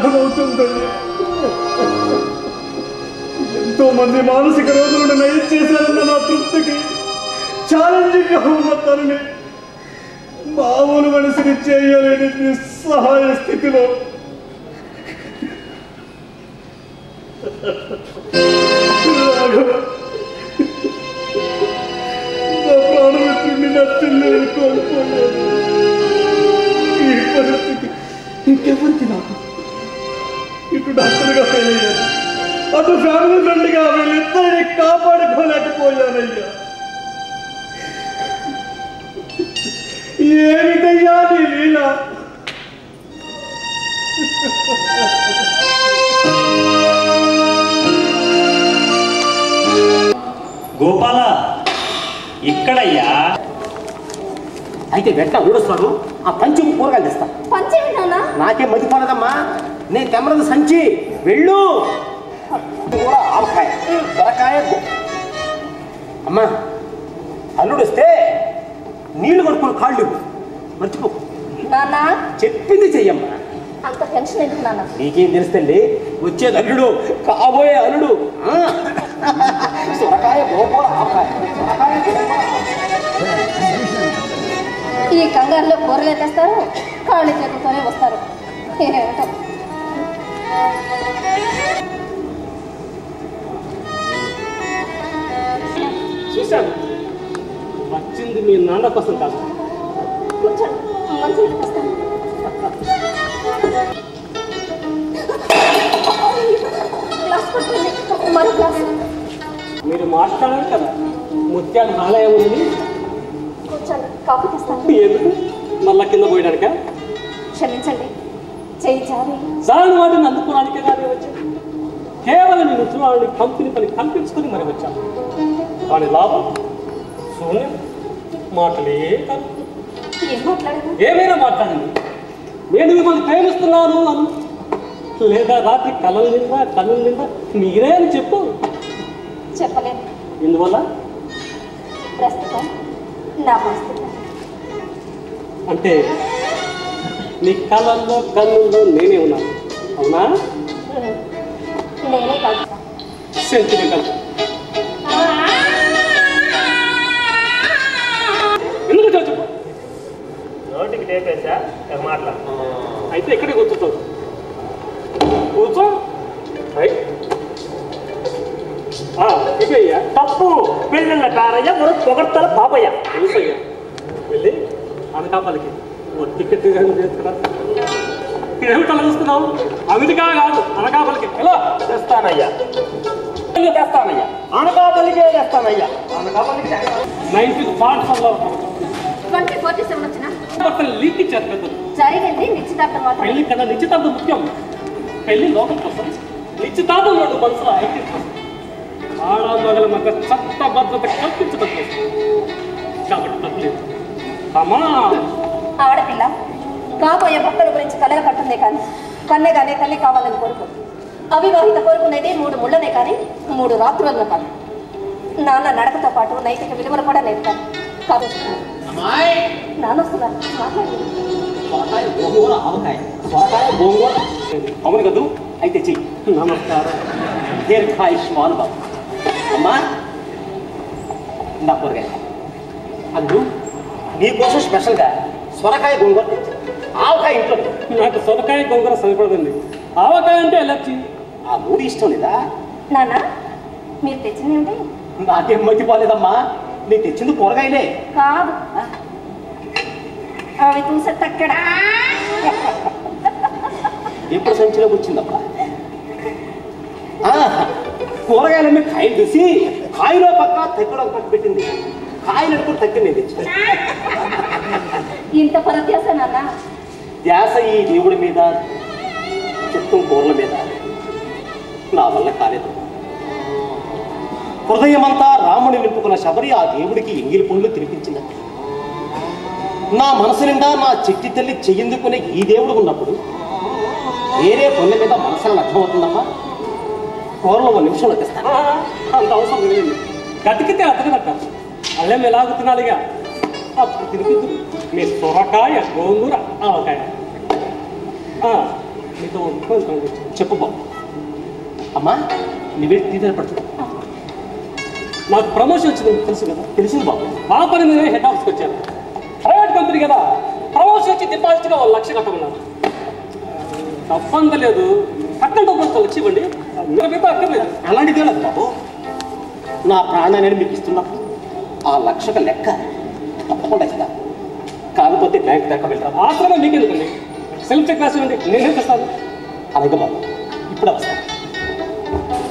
అర్థమవుతుందండి. ఎంతో మంది మానసిక రోగులను నయం చేశారన్న నా తృప్తికి ఛాలెంజింగ్ గా ఉన్న తనని మామూలు మనిషిని చేయలేని నిస్సహాయ స్థితిలో నా ప్రాణమిత్రుడిని నా చెల్లెలు కోల్పోయాను. ఈ పరిస్థితి ఇంకెవరికి నాకు ఇటు డాక్టర్గా ఫెయిల్ అయ్యాను, అటు ఫ్యామిలీ ఫ్రెండ్గా వీళ్ళిద్దరిని కాపాడుకోలేకపోయానయ్యా. ఏమిటయ్యా నీ లీల? గోపాల ఇక్కడయ్యా. అయితే వెంట ఊడొస్తాడు. ఆ పంచి కూరగాయలు తెస్తా. నాకేం మతిపోలేదమ్మా. నేను తెమ్మరది సంచి. వెళ్ళు. ఆవకాయ, సొరకాయ. అమ్మా అల్లుడు వస్తే నీళ్లు కొడుకుని కాళ్ళు మర్చిపో. చెప్పింది చెయ్యమ్మా. అంత టెన్షన్ ఎందుకు నాన్న? నీకేం తెలుస్తండి, వచ్చేది అల్లుడు, కాబోయే అల్లుడు. సొరకాయ, గోంగూర, ఆవకాయ. ఈ కంగారులో కూరలు తెస్తారు, కాళ్ళు చేతులతోనే వస్తారు. ఏమిటో చూశాను. వచ్చింది మీ నాన్న కోసం కాదు. కూర్చోండి, మంచిగా వస్తాను. గ్లాస్ పట్టుకోండి, మరో గ్లాస్. మీరు మాట్లాడారు కదా ముత్యాలు ఆలయం ఉంది. కూర్చోండి, కాఫీ తెస్తాను. ఎందుకు? మళ్ళా కింద పోయడానిక? క్షమించండి, చేయి జారి జాని వాటిని అందుకోవడానికే కానీ వచ్చాను. కేవలం నేను ఉద్యోగాన్ని కంపెనీ పని కల్పించుకొని మరి వచ్చాను. కానీ లాభం శూన్యం. మాటలే కాదు. ఏం మాట్లాడారు? ఏమైనా మాట్లాడండి. నేను మిమ్మల్ని ప్రేమిస్తున్నాను అను, లేదా రాత్రి కళ్ళ నిండా మీరే అని చెప్పు. చెప్పలేను. ఎందువల్ల? ప్రస్తుతం నా పరిస్థితి. అంటే నీ కళ్ళల్లో కన్నుల్లో నేనే ఉన్నాను, అవునా? నేనే కాదు. సెంటిమెంటల్. ఎందుకు చెప్పు? నోటికి టేపేసా మాట్లా. అయితే ఇక్కడే కూర్చుంటావు. కూర్చో. ఇదయ్యా తప్పు. పెళ్ళిళ్ళ కారయ్య మరో పొగడ్తల పాపయ్య. తెలుసయ్యా. వెళ్ళి అనకాపల్లికి ఓ టికెట్ చేసుకున్నా. ఏమిటి అలా చూస్తున్నావు? అమెరికా కాదు, అనకాపల్లికి. ఎలా తెస్తానయ్యా, తెస్తానయ్యా. అనకాపల్లికే తెస్తానయ్యా. అనకాపల్లికి 19 పాఠశాలలో 2047 వచ్చిన లీక్ ఇచ్చారు పెద్దలు. జరిగింది నిశ్చితార్థం మాత్రం. పెళ్లి కదా, నిశ్చితార్థం ముఖ్యం. పెళ్లి లోకం కోసం, నిశ్చితార్థం వాడు మనసులో ఐక్యం కోసం, ఆడమగల మధ్య చట్టబద్ధత కల్పించడం కోసం. కాబట్టి తప్పలేదు. ఆడపిల్ల కాబోయే భర్తల గురించి కలగ కట్టుందే కానీ కన్నెగానే తల్లి కావాలని కోరుకో. అవివాహిత కోరుకునేది 3 ముళ్ళనే కానీ 3 రాత్రులను కాదు. నాన్న నడకతో పాటు నైతిక విలువలు కూడా నేర్పాను. కాబట్టి నాన్న వస్తున్నారు, మాట్లాడండి. సొరకాయ, గోంగూర, ఆవకాయ. సొరకాయ, గోంగూర. అవును కదూ? అయితే చెయ్యి. నమస్కారం. దీర్ఘాయుష్మాన్ బాబు. అమ్మా నా కూరగాయ. అందు నీకోసం స్పెషల్గా సొరకాయ, గోంగూర తెచ్చాను. ఆవకాయ ఇంట్లో. నాకు సొరకాయ, గోంగూర సరిపడదండి. ఆవకాయ అంటే ఎలర్జీ. ఆ 3 ఇష్టం లేదా? నాన్న మీరు తెచ్చింది ఏమిటి? నాకేం మర్చిపోలేదమ్మా. నేను తెచ్చింది కూరగాయలే కాదు, అవి చూసే తక్కడ. ఎప్పుడు సంచిలోకి వచ్చిందమ్మా? కూరగాయలన్నీ కాయలు చూసి కాయలో పక్క తగ్గడం పక్క పెట్టింది. కాయలు కూడా తగ్గి నేను తెచ్చిన. ఇంత పరధ్యాస నాన్న. ధ్యాస ఈ దేవుడి మీద, చిత్తం కూరల మీద నా వల్ల కాలేదు. హృదయమంతా రాముని నింపుకున్న శబరి ఆ దేవుడికి ఎంగిలి పండ్లు తినిపించింది. నా మనసు నిండా నా చెట్టి తల్లి చెయ్యిందుకునే ఈ దేవుడు ఉన్నప్పుడు వేరే పనుల మీద మనసులో అర్థమవుతుందమ్మా. కూరలో 1 నిమిషంలో తెస్తాను. అంత అవసరం లేదండి. గతికితే అతకదట. అల్లం ఎలాగ తినాలిగా, అప్పుడు తినిపిద్దు. మీ సొరకాయ, గోంగూర, ఆవకాయ. మీతో చెప్పు బాబు. అమ్మా నువ్వే తీర్థ పడుతుంది. నాకు ప్రమోషన్ వచ్చింది తెలుసు కదా. తెలిసింది బాబు. ఆ పని మీద హెడ్ ఆఫీస్కి వచ్చాను. ప్రైవేట్ కంపెనీ కదా, ప్రమోషన్ వచ్చి డిపాజిట్గా 1 లక్ష కట్టమన్నారు. తప్పంత లేదు, కట్టడం డబ్బులు 1 లక్ష ఇవ్వండి, మిగతా అక్కర్లేదు. అలాంటిదే లేదు బాబు. నా ప్రాణాన్ని మీకు ఇస్తున్నప్పుడు ఆ 1 లక్షకు లెక్క తప్పకుండా ఇస్తా. కాకపోతే బ్యాంక్ దాకా వెళ్తాను. ఆశ్రమం మీకు ఎందుకండి, సెల్ఫ్ చెక్ రాసివ్వండి, నేనే తెస్తాను. అలాగే బాబు, ఇప్పుడు వస్తాను.